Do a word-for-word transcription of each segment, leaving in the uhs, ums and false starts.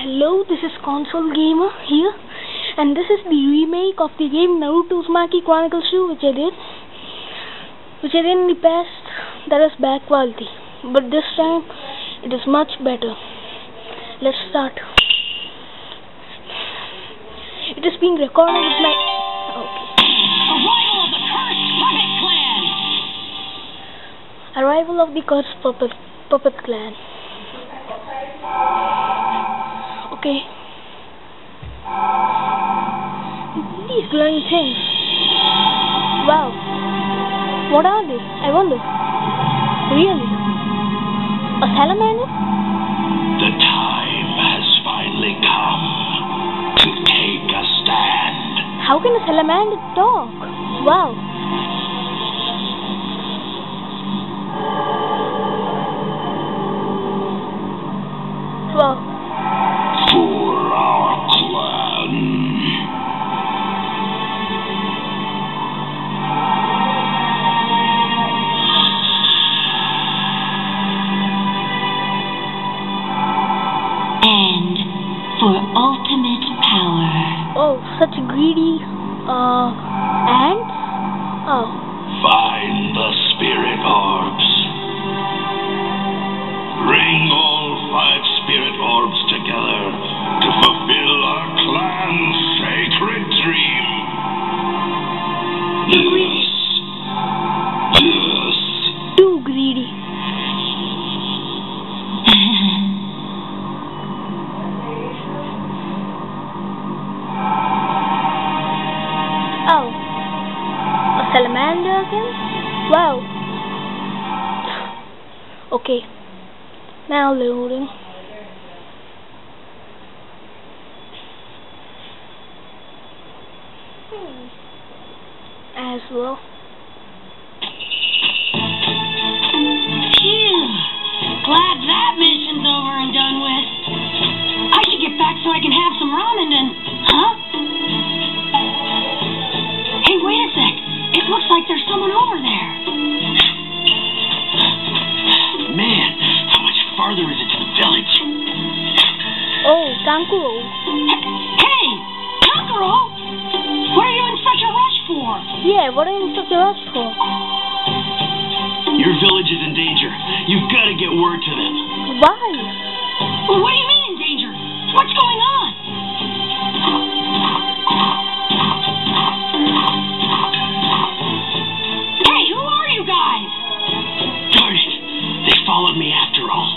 Hello, this is Console Gamer here, and this is the remake of the game Naruto Uzumaki Chronicles two, which I did, which I did in the past. That is bad quality, but this time it is much better. Let's start. It is being recorded with my okay. Arrival of the Cursed Puppet Puppet Clan. Okay. These glowing things. Wow. What are they? I wonder. Really? A salamander? The time has finally come to take a stand. How can a salamander talk? Wow. Wow. For our clan. And for ultimate power. Oh, such greedy uh ants? Oh. Find the spirit orbs. Bring all five spirit orbs together to fulfill our clan's sacred dream. Yes. Yes. Too greedy. Oh. A salamander again? Wow. Okay. Now loading. Hmm. As well. Phew. Glad that mission's over and done with. I should get back so I can have some ramen and... Huh? Hey, wait a sec. It looks like there's someone over there. Man, how much farther is it to the village? Oh, Kankuro. Hey! Kankuro! What are you in such a rush for? Yeah, what are you in such a rush for? Your village is in danger. You've got to get word to them. Why? Well, what do you mean in danger? What's going on? Hey, who are you guys? Darn it! They followed me after all.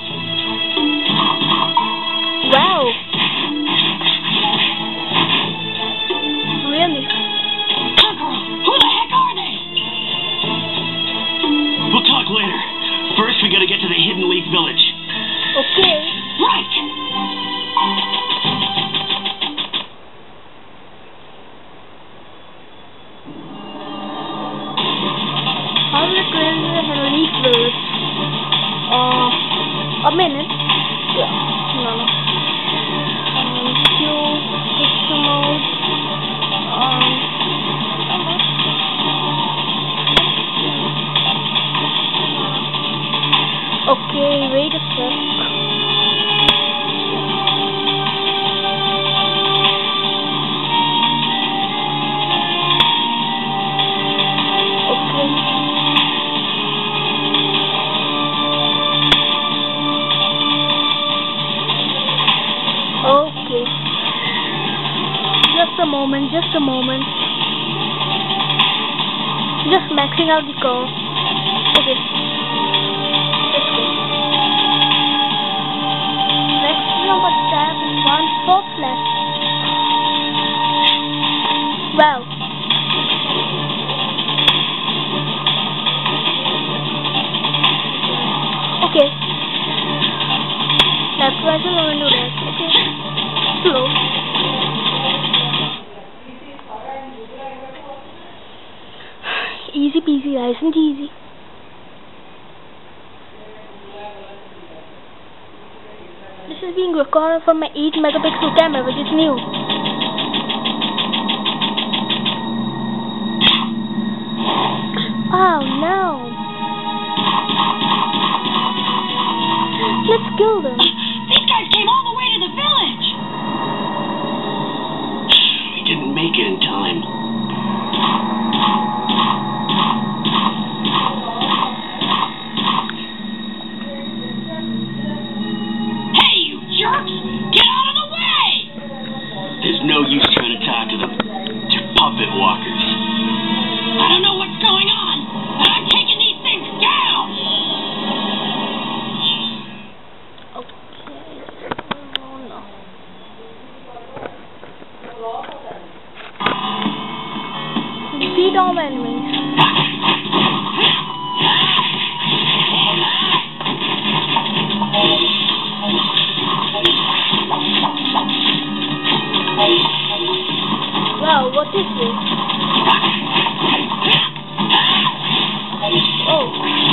Wow. Really? Kankuro, who the heck are they? We'll talk later. First, we gotta get to the Hidden Leaf Village. Okay. Right. How do I get to the Hidden Leaf Village? Uh, a minute. Yeah. No, no. Um, Q, system mode. Um, okay, wait a sec. Okay. Just a moment, just a moment. Just maxing out the curve. Okay. Let's go. Next number tab is one for flash. Wow. Okay. That's why I don't do that. Okay. Slow. Easy peasy, nice and easy. This is being recorded from my eight megapixel camera, which is new. Oh no! Let's kill them. These guys came all the way to the village. Wow, what is this? Oh.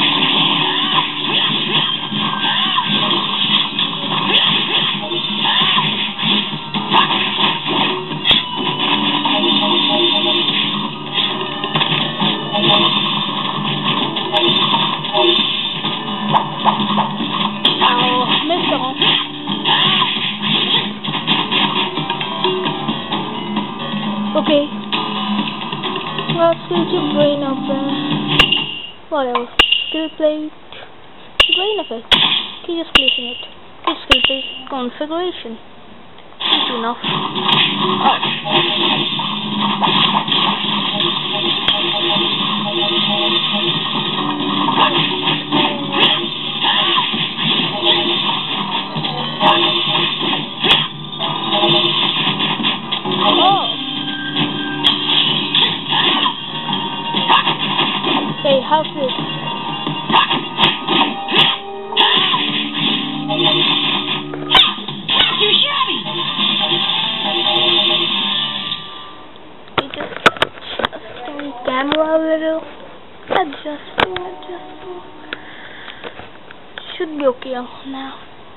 Oh, missed them. Okay. Well, switch your brain up and whatever. Skill plate. Brain effect. Okay, just placing it. Okay, skill plate configuration. That's enough. Oh. Oh. Hey, how's this? Too shabby. We just adjusting camera a little. Adjusting, adjusting. Should be okay now.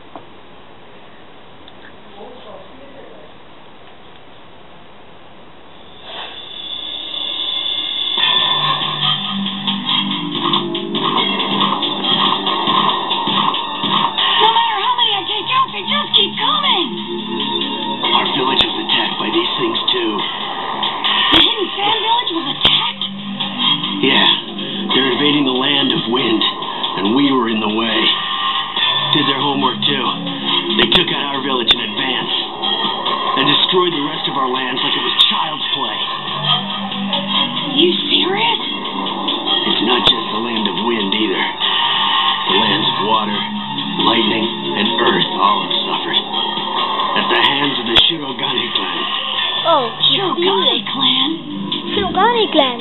Our village was attacked by these things too. The Hidden Sand Village was attacked? Yeah, they're invading the land of wind, and we were in the way. Did their homework too. They took out our village in advance, and destroyed the rest of our lands like it was child's play. You serious? It's not just the land of wind either. The lands of water, lightning, and earth all have suffered. At the hands of the Shirogane clan. Oh, Shirogane clan? Shirogane clan.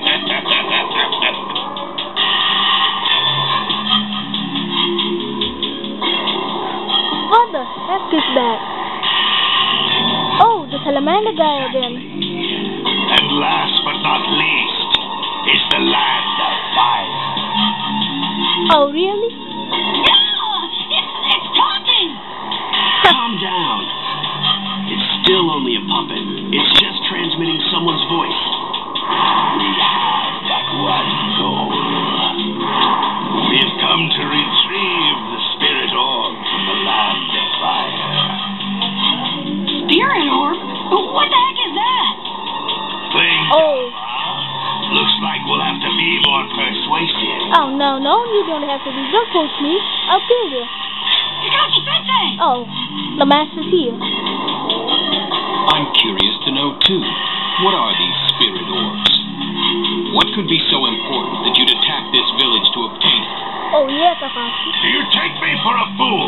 What the heck is that? Oh, the salamander guy again. And last but not least is the land of fire. Oh, really? Yeah! It's, it's talking! Calm down. It's still only a puppet. It's just transmitting someone's voice. We have but one goal. We've come to retrieve the spirit orb from the land of fire. Spirit orb? What the heck is that? Playing Oh. Looks like we'll have to be more persuasive. Oh, no, no, you don't have to be. Don't push me. I'll kill you. Kakashi Sensei! Oh, the master's here. I'm curious to know, too. What are these spirit orbs? What could be so important that you'd attack this village to obtain it? Oh, yeah, Kakashi. Do you take me for a fool?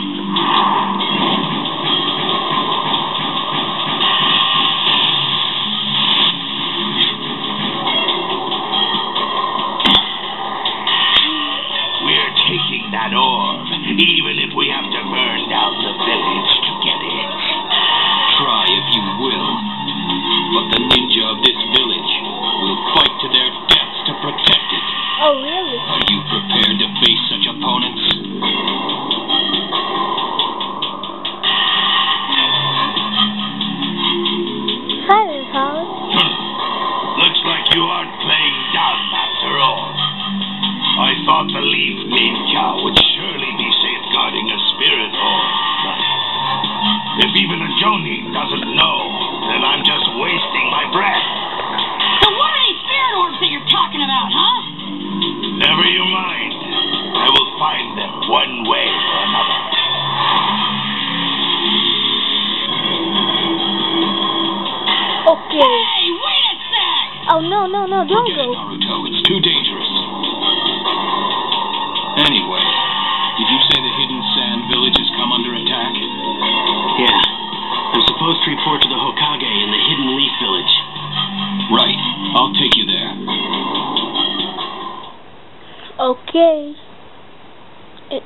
We're taking that orb, even if we have to burn down the village to get it. Try if you will, but the ninja of this village will fight to their deaths to protect it. Oh, really? Are you prepared to face such opponents? Silence, Howard. Looks like you aren't playing dumb after all. I thought the Leaf Ninja would surely be safeguarding a spirit orb, but if even a Jonin doesn't know, then I'm just wasting my breath. So what are these spirit orbs that you're talking about, huh? Never you mind. I will find them one way or another. Okay. Hey, wait a sec! Oh, no, no, no, don't Forget it, go. Naruto. It's too dangerous. Anyway, did you say the Hidden Sand Village has come under attack? Yeah. I'm supposed to report to the Hokage in the Hidden Leaf Village. Right. I'll take you there. Okay. It,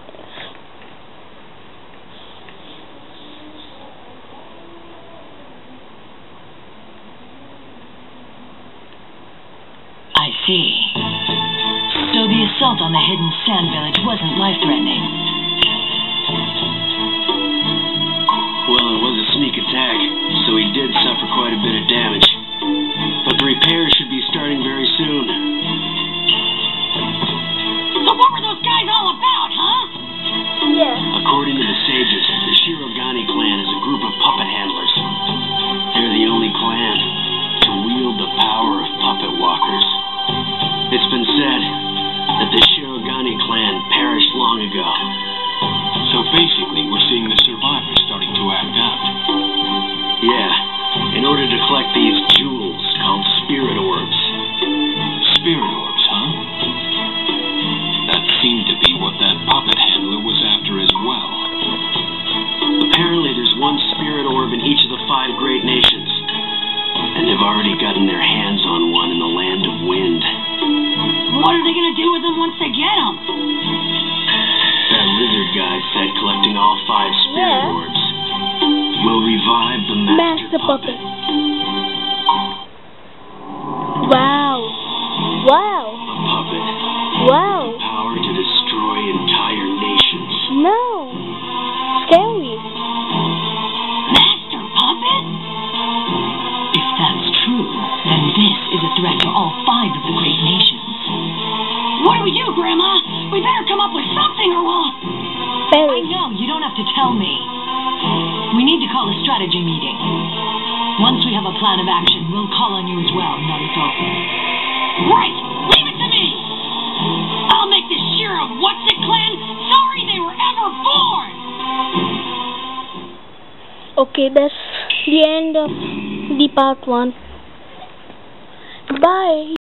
see. So the assault on the hidden sand village wasn't life-threatening. Well, it was a sneak attack, so he did suffer quite a bit of damage. But the repairs should be starting very soon. So what were those guys all about, huh? Yeah. According to the sages, the Shirogane clan is a group of puppet handlers. They're the only clan to wield the power of puppet walkers. It's been said that the Shirogane clan perished long ago. So basically, we're seeing the survivors starting to act out. Yeah, in order to collect these jewels called spirit orbs. Spirit orbs, huh? That seemed to be what that puppet handler was after as well. Apparently there's one spirit orb in each of the five great nations. And they've already gotten their hands on one in the land of wind. What are they going to do with them once they get them? That lizard guy said collecting all five spirit Yeah. orbs will revive the master, Master puppet. puppet. Wow. Wow. A puppet. Wow. Power to destroy entire nations. No. Scary. Master Puppet? If that's true, then this is a threat to all five of the great nations. What do we do, Grandma? We better come up with something or we'll... I Very. know, you don't have to tell me. We need to call a strategy meeting. Once we have a plan of action, we'll call on you as well, Naruto. Right! Leave it to me! I'll make the Shira What's-It clan sorry they were ever born! Okay, that's the end of the part one. Bye.